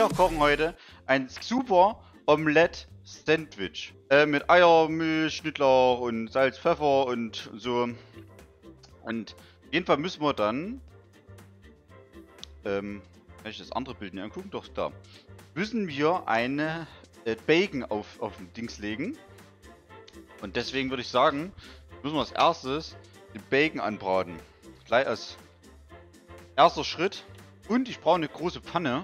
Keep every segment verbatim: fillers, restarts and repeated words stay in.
Wir kochen heute ein super Omelette-Sandwich. Äh, mit Eier, Milch, Schnittlauch und Salz, Pfeffer und so. Und auf jeden Fall müssen wir dann... Ähm, kann ich das andere Bild nicht angucken? Doch, da. Müssen wir eine äh, Bacon auf, auf den Dings legen. Und deswegen würde ich sagen, müssen wir als erstes den Bacon anbraten. Gleich als erster Schritt. Und ich brauche eine große Pfanne.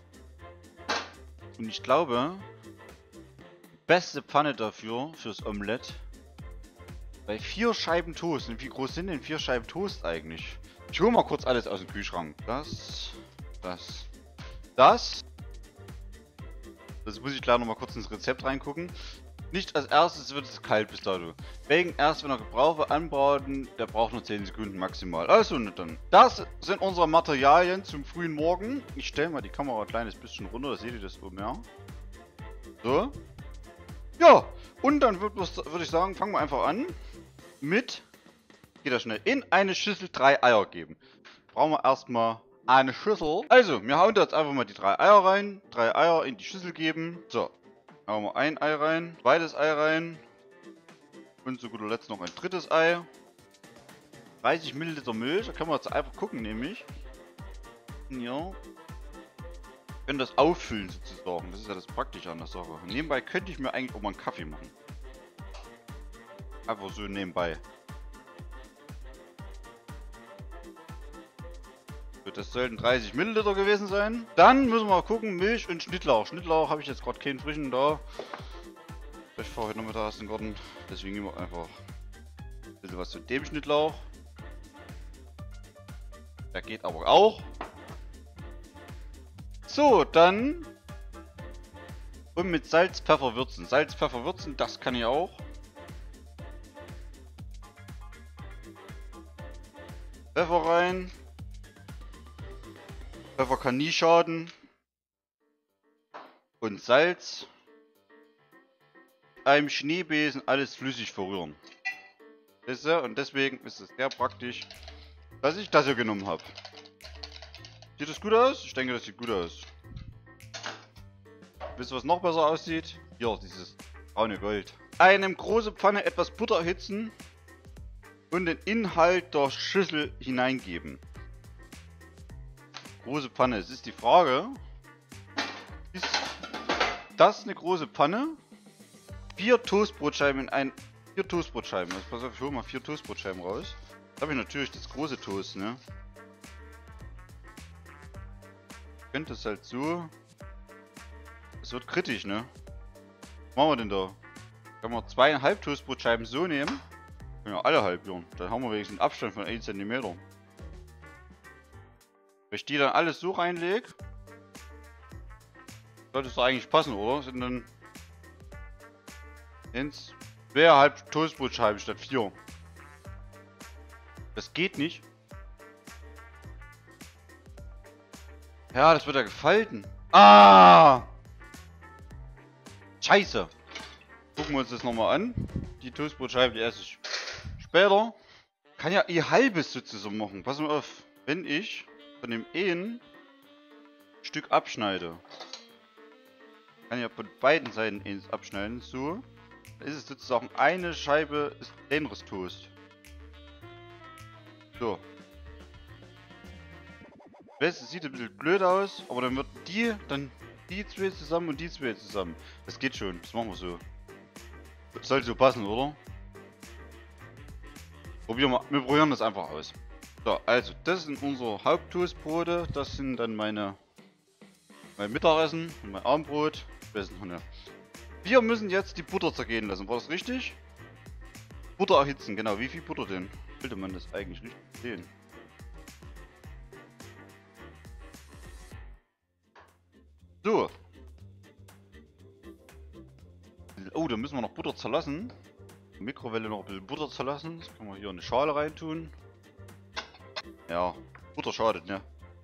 Und ich glaube, die beste Pfanne dafür, fürs Omelett, bei vier Scheiben Toast. Und wie groß sind denn vier Scheiben Toast eigentlich? Ich hole mal kurz alles aus dem Kühlschrank. Das, das, das. Das muss ich gleich nochmal kurz ins Rezept reingucken. Nicht als erstes wird es kalt bis dato. Bacon erst, wenn er gebraucht wird, anbraten. Der braucht nur zehn Sekunden maximal. Also nicht dann. Das sind unsere Materialien zum frühen Morgen. Ich stelle mal die Kamera ein kleines bisschen runter, da seht ihr das oben, ja. So. Ja, und dann würde würd ich sagen, fangen wir einfach an mit, geht das schnell, in eine Schüssel drei Eier geben. Brauchen wir erstmal eine Schüssel. Also, wir hauen da jetzt einfach mal die drei Eier rein. Drei Eier in die Schüssel geben. So. Hauen wir ein Ei rein, zweites Ei rein und zu guter Letzt noch ein drittes Ei. dreißig Milliliter Milch, da können wir jetzt einfach gucken, nämlich. Ja. Wir können das auffüllen sozusagen, das ist ja das Praktische an der Sache. Und nebenbei könnte ich mir eigentlich auch mal einen Kaffee machen. Einfach so nebenbei. Das sollten dreißig Milliliter gewesen sein. Dann müssen wir mal gucken, Milch und Schnittlauch. Schnittlauch habe ich jetzt gerade keinen frischen da. Ich fahre heute noch mit aus dem Garten. Deswegen nehmen wir einfach ein bisschen was zu dem Schnittlauch. Der geht aber auch. So, dann. Und mit Salz, Pfeffer würzen. Salz, Pfeffer würzen, das kann ich auch. Pfeffer rein. Pfeffer kann nie schaden. Und Salz. Einem Schneebesen alles flüssig verrühren. Wisst ihr? Und deswegen ist es sehr praktisch, dass ich das hier genommen habe. Sieht das gut aus? Ich denke, das sieht gut aus. Wisst ihr, was noch besser aussieht? Hier, dieses braune Gold. Eine große Pfanne etwas Butter erhitzen und den Inhalt der Schüssel hineingeben. Große Pfanne. Es ist die Frage, ist das eine große Pfanne? Vier Toastbrotscheiben in ein... Vier Toastbrotscheiben. Also pass auf, ich hole mal vier Toastbrotscheiben raus. Da habe ich natürlich das große Toast, ne? Ich könnte es halt so... Es wird kritisch, ne? Was machen wir denn da? Können wir zweieinhalb Toastbrotscheiben so nehmen? Können wir alle halbieren. Dann haben wir wenigstens einen Abstand von ein Zentimeter. Wenn ich die dann alles so reinlege, sollte es doch eigentlich passen, oder? Sind dann ins zweieinhalb Toastbrotscheiben statt vier. Das geht nicht. Ja, das wird ja gefalten. Ah! Scheiße. Gucken wir uns das nochmal an. Die Toastbrotscheibe, die esse ich später. Kann ja ihr halbes sozusagen machen. Pass mal auf. Wenn ich von dem einen Stück abschneide, kann ich ja von beiden Seiten eins abschneiden, so, dann ist es sozusagen eine Scheibe ist kleineres Toast. So. Ich weiß, es sieht ein bisschen blöd aus, aber dann wird die, dann die zwei zusammen und die zwei zusammen. Das geht schon, das machen wir so. Das sollte so passen, oder? Probieren wir, wir probieren das einfach aus. So, also das sind unsere Haupttoastbrote, das sind dann meine mein Mittagessen und mein Abendbrot. Wir müssen jetzt die Butter zergehen lassen, war das richtig? Butter erhitzen, genau. Wie viel Butter denn? Sollte man das eigentlich nicht sehen? So. Oh, da müssen wir noch Butter zerlassen. Mikrowelle noch ein bisschen Butter zerlassen. Das können wir hier in eine Schale reintun. Ja, Butter schadet, ne?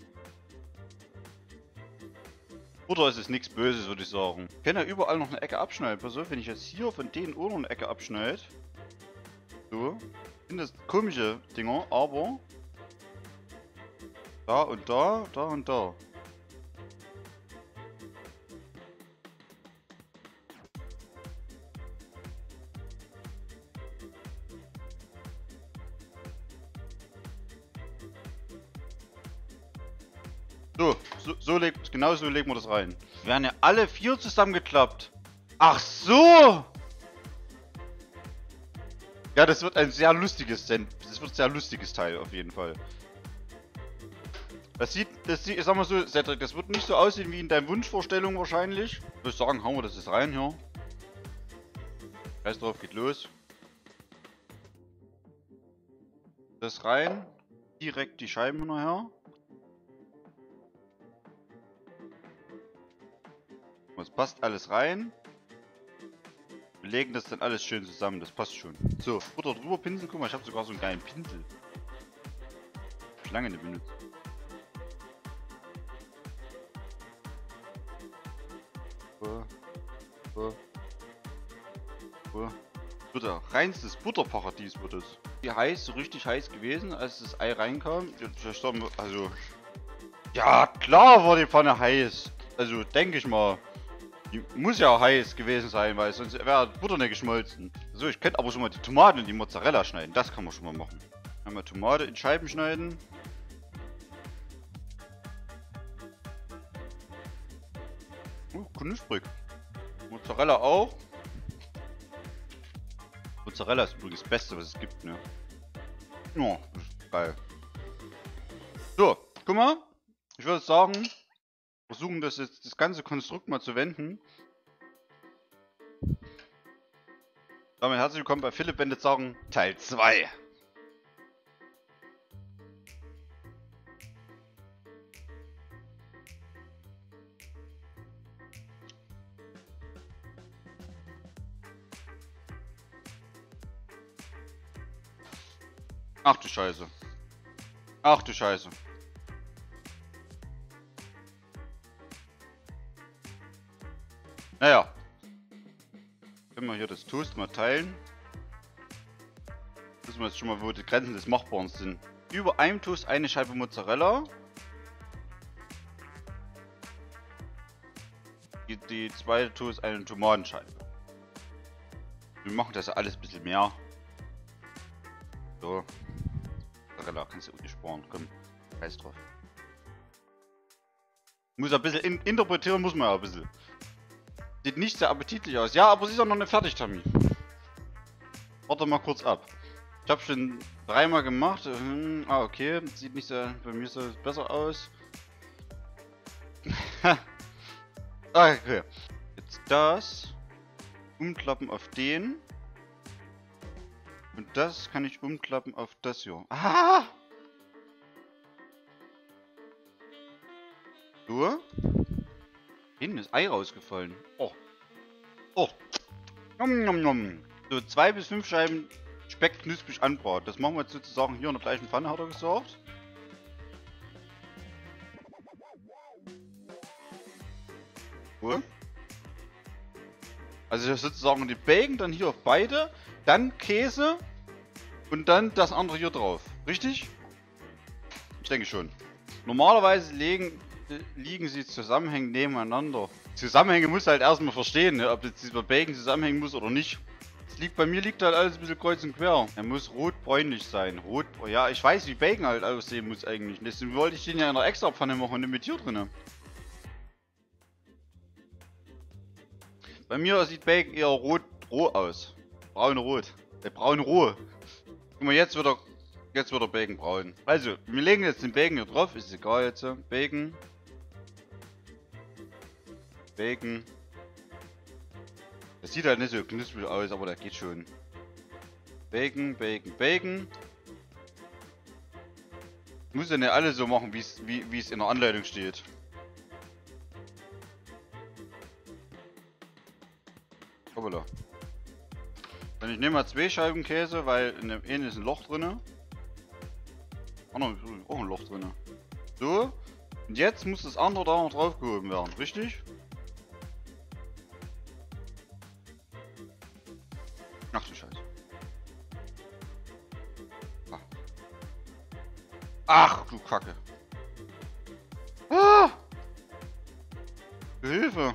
Butter ist es nichts Böses, würde ich sagen. Ich kann ja überall noch eine Ecke abschneiden. Pass auf, wenn ich jetzt hier von denen auch noch eine Ecke abschneide. So. Sind das komische Dinger, aber da und da, da und da. So, so, so legt, genau so legen wir das rein. Wir werden ja alle vier zusammengeklappt. Ach so! Ja, das wird ein sehr lustiges, das wird ein sehr lustiges Teil auf jeden Fall. Das sieht, das sieht, ich sag mal so, Cedric, das wird nicht so aussehen wie in deinen Wunschvorstellungen wahrscheinlich. Ich würde sagen, hauen wir das jetzt rein hier. Scheiß drauf, geht los. Das rein. Direkt die Scheiben hinterher. Es passt alles rein. Wir legen das dann alles schön zusammen, das passt schon. So, Butter drüber pinseln. Guck mal, ich habe sogar so einen geilen Pinsel. Ich lange nicht benutzt. So, so, so. Butter. Reinstes Butterparadies wird es. Wie heiß, so richtig heiß gewesen, als das Ei reinkam. Also, ja, klar war die Pfanne heiß. Also, denke ich mal. Die muss ja heiß gewesen sein, weil sonst wäre Butter nicht geschmolzen. So, ich könnte aber schon mal die Tomaten und die Mozzarella schneiden. Das kann man schon mal machen. Einmal Tomate in Scheiben schneiden. Oh, knusprig. Mozzarella auch. Mozzarella ist übrigens das Beste, was es gibt, ne? Ja, das ist geil. So, guck mal. Ich würde sagen, versuchen das jetzt, das ganze Konstrukt mal zu wenden. Damit herzlich willkommen bei Philipp Wendet sagen, Teil zwei. Ach du Scheiße. Ach du Scheiße. Naja. Können wir hier das Toast mal teilen. Wissen wir jetzt schon mal, wo die Grenzen des Machbaren sind. Über einem Toast eine Scheibe Mozzarella. Die, die zweite Toast eine Tomatenscheibe. Wir machen das alles ein bisschen mehr. So. Mozzarella kannst du auch nicht sparen. Komm, scheiß drauf. Muss ein bisschen in interpretieren, muss man ja ein bisschen. Sieht nicht sehr appetitlich aus. Ja, aber sie ist auch noch nicht fertig, Tammy. Warte mal kurz ab. Ich habe schon dreimal gemacht. Hm, ah, okay. Sieht nicht sehr. Bei mir sieht es besser aus. Okay. Jetzt das. Umklappen auf den. Und das kann ich umklappen auf das hier. Ah! So. Hinten ist Ei rausgefallen. Oh. Oh. Nom, nom, nom. So, zwei bis fünf Scheiben Speck knusprig anbraten. Das machen wir jetzt sozusagen hier in der gleichen Pfanne, hat er gesagt. Cool. Also sozusagen die Bacon dann hier auf beide, dann Käse und dann das andere hier drauf. Richtig? Ich denke schon. Normalerweise legen, liegen sie zusammenhängend nebeneinander. Zusammenhänge muss halt erstmal verstehen, ne, ob jetzt dieser Bacon zusammenhängen muss oder nicht. Das liegt, bei mir liegt halt alles ein bisschen kreuz und quer. Er muss rot-bräunlich sein. Rot, ja, ich weiß, wie Bacon halt aussehen muss eigentlich. Deswegen wollte ich den ja in der extra Pfanne machen und nicht mit hier drin. Bei mir sieht Bacon eher rot roh aus. Braun-rot. Äh, braun-roh. Guck mal, jetzt wird er, jetzt wird er Bacon braun. Also, wir legen jetzt den Bacon hier drauf. Ist egal jetzt. Bacon. Bacon. Das sieht halt nicht so knusprig aus, aber der geht schon. Bacon, Bacon, Bacon. Muss ja nicht alle so machen, wie's, wie wie es in der Anleitung steht. Hoppala. Dann ich nehme mal zwei Scheiben Käse, weil in dem einen ist ein Loch drin. Oh, noch, auch ein Loch drin. So. Und jetzt muss das andere da noch drauf gehoben werden, richtig? Ach du Scheiße. Ach, Ach du Kacke. Ah! Hilfe!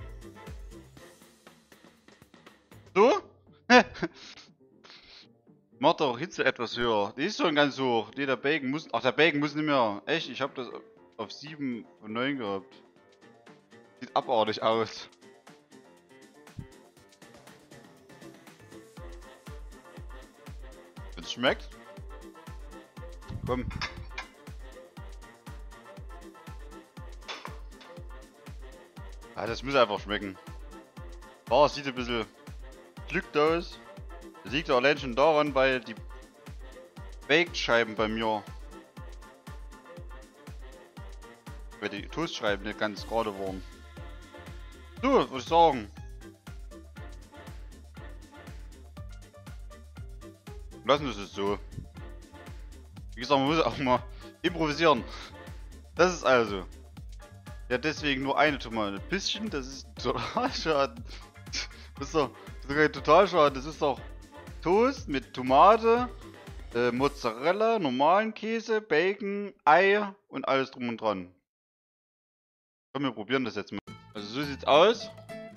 So? Macht doch Hitze etwas höher. Die ist schon ganz hoch. Nee, der Bacon muss... Ach, der Bacon muss nicht mehr. Echt, ich habe das auf sieben von neun gehabt. Sieht abartig aus. Wenn's schmeckt? Komm. Ah, das muss einfach schmecken. Oh, es sieht ein bisschen glückt aus. Das liegt allein schon daran, weil die Baked-Scheiben bei mir, weil die Toastscheiben nicht ganz gerade waren. So, würde ich sagen. Lassen wir es so. Wie gesagt, man muss auch mal improvisieren. Das ist also. Ja, deswegen nur eine Tomate. Ein bisschen, das ist total schade. Das ist doch, das ist doch total schade. Das ist doch Toast mit Tomate, äh, Mozzarella, normalen Käse, Bacon, Ei und alles drum und dran. Komm, wir probieren das jetzt mal. Also so sieht's aus.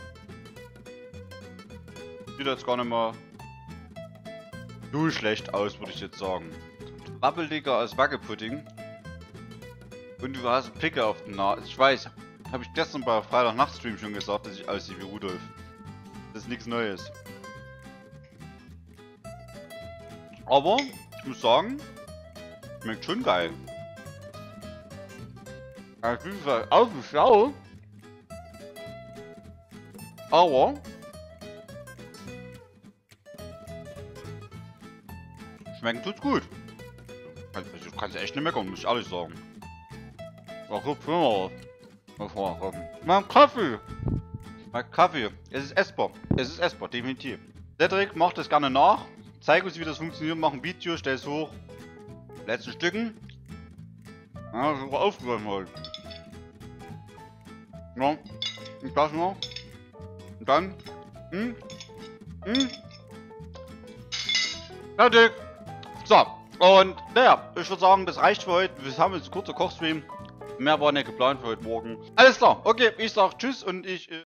Sieht jetzt gar nicht mal so schlecht aus, würde ich jetzt sagen. Wabbeliger als Wackelpudding. Und du hast Picke auf den Nase. Ich weiß, habe ich gestern bei Freitag-Nachtstream schon gesagt, dass ich aussehe wie Rudolf. Das ist nichts Neues. Aber, ich muss sagen, schmeckt schon geil. Auf jeden Fall auf die Schau. Aber schmecken tut's gut. Also, du kannst echt nicht meckern, muss ich ehrlich sagen. Ach, guck mal. Mein Kaffee. Mein Kaffee. Es ist essbar. Es ist essbar, definitiv. Cedric, macht das gerne nach. Zeig uns, wie das funktioniert. Mach ein Video, stell es hoch. Letzten Stücken. Ja, schon aufgeräumt heute. Ja, und das noch. Und dann. Hm? Hm? Fertig. So. Und naja, ich würde sagen, das reicht für heute. Wir haben jetzt einen kurzen Kochstream. Mehr war nicht geplant für heute Morgen. Alles klar. Okay, ich sag tschüss und ich... Äh